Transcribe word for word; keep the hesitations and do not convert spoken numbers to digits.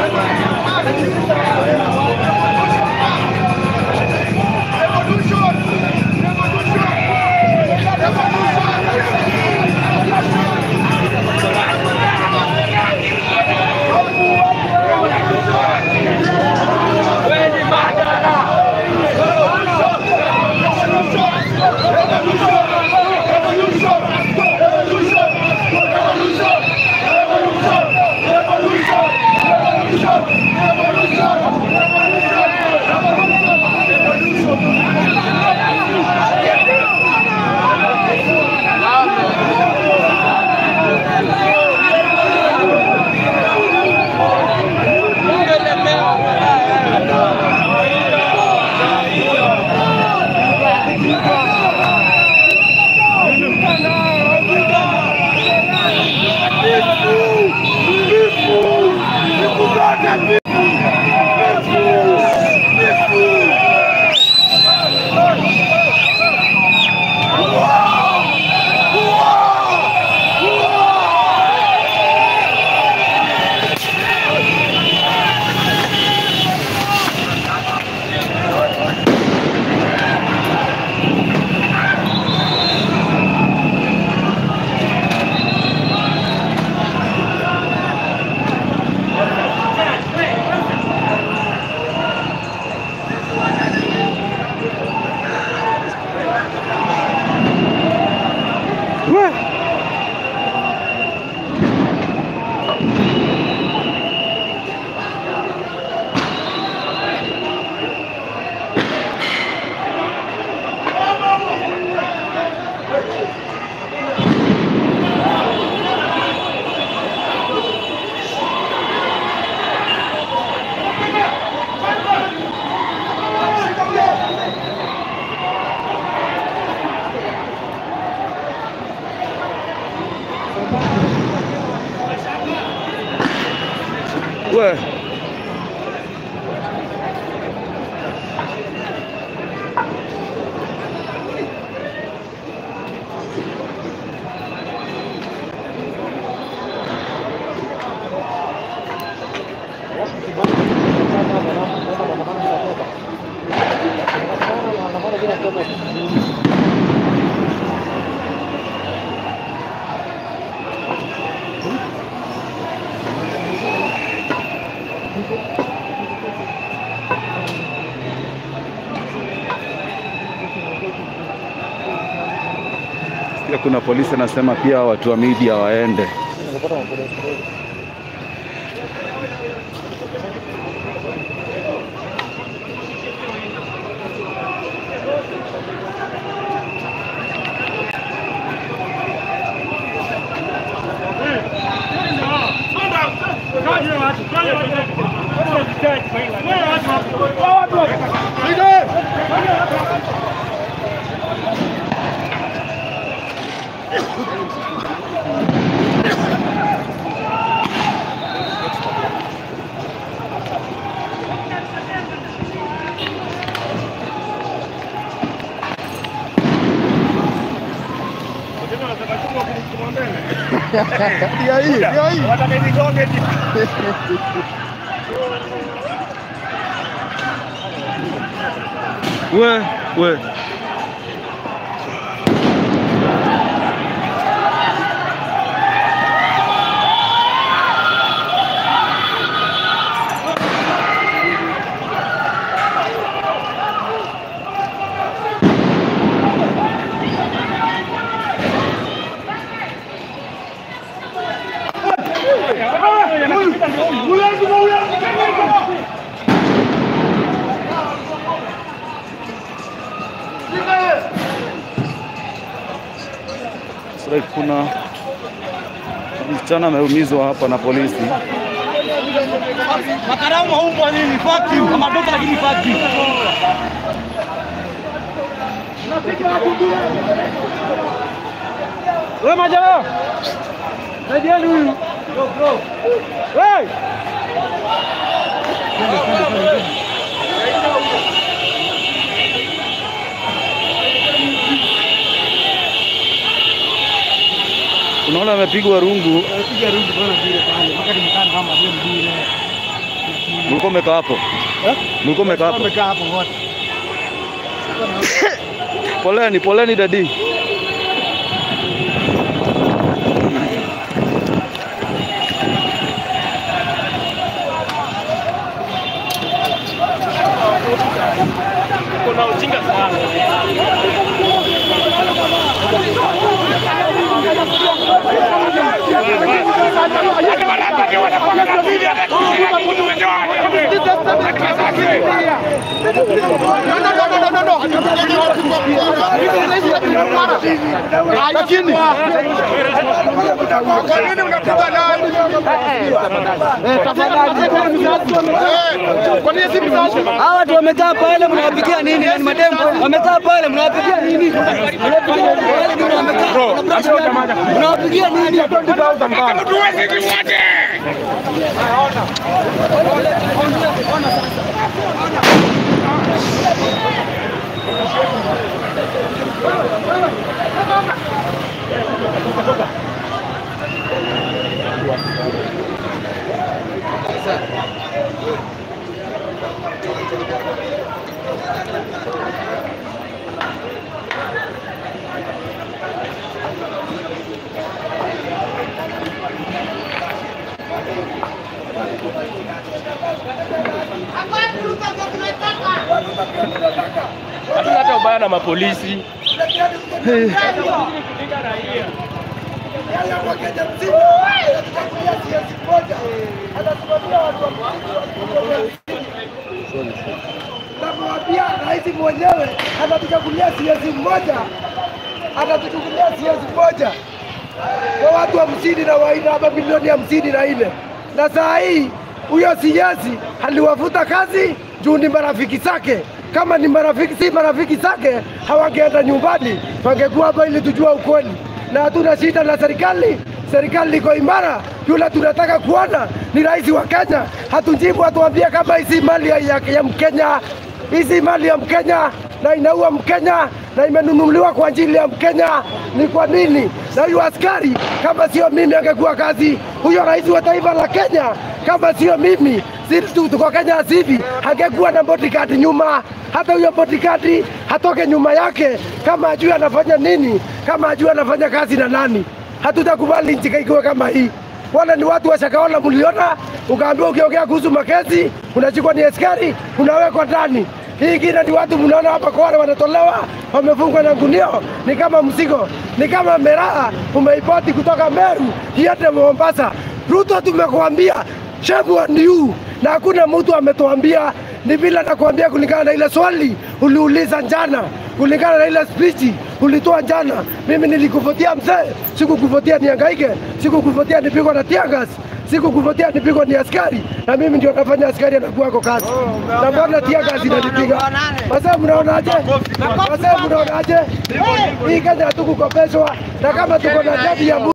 Ouais. Pia kuna polisi anasema pia watu wa media waende. E aí, e aí? Ué, ué. Sasa kuna msichana ameumizwa hapa na polisi. Makaramu huko nini? Fuck you. Kama doka lakini fuck you. Wewe majamaa. Saidieni huyu. Go go. Hey! Unaona amepigwa rungu. Amepiga rungu bwana vile pale. Wakati mkana kama vile mbili. Mlikuwa mmekaa hapo? Eh? Mlikuwa mmekaa hapo? Tumekaa hapo wote. Poleni, poleni dadi. Kuna ujinga sana. Lakini kwa nini unapiga nani? Eh, tafadhali. Kwa nini si mzazi? Hawa watu wamekaa pale mnawapigia nini? Ni mademu wamekaa pale mnawapigia nini? Mnawapigia nini? Hatuna hata ubaya na mapolisi. Namwambia rais mwenyewe atatuchagulia siezi mmoja, atatuchukulia siezi mmoja kwa watu hamsini na waine hapa milioni hamsini na nne, na saa hii huyo siezi aliwafuta kazi juu ni marafiki zake. Kama ni marafiki si marafiki zake hawangeenda nyumbani, wangekuwa hapa ili tujua ukweli. Na hatuna shida na serikali, serikali iko imara. Yule tunataka kuona ni rais wa Kenya, hatujibu atuambie kama hizi mali ya, ya, ya Mkenya, hizi mali ya Mkenya na inaua Mkenya na imenunuliwa kwa ajili ya Mkenya. Ni kwa nini? Na huyo askari kama sio mimi angekuwa kazi. Huyo rais wa taifa la Kenya kama sio mimi, sisi tuko Kenya sivi, angekuwa na bodyguard nyuma. Hata huyo bodyguard hatoke nyuma yake kama ajui anafanya nini, kama ajui anafanya kazi na nani. Hatutakubali nchi ikiwa kama hii. Wala ni watu wa Shakahola mliona, ukaambiwa ukiongea kuhusu makezi, unachukua ni askari, unawekwa ndani. Hii ingine ni watu mnaona hapa kwa wale wanatolewa, wamefungwa na gunio, ni kama mzigo, ni kama meraa umeipoti kutoka Meru, iende Mombasa. Ruto tumekuambia, shame on you, na hakuna mtu ametuambia. Ni bila nakuambia kulingana na ile swali uliuliza jana, kulingana na ile speech ulitoa jana. Mimi nilikuvotia mzee, sikukuvotia nihangaike, sikukuvotia nipigwa na tear gas, sikukuvotia nipigwa ni askari, na mimi ndio nafanya askari anakuwa kwa kazi. Na mbona tear gas inanipiga? Sasa mnaonaje? Sasa mnaonaje? Hii Kenya hatukukopeshwa, na kama tuko na jadi ya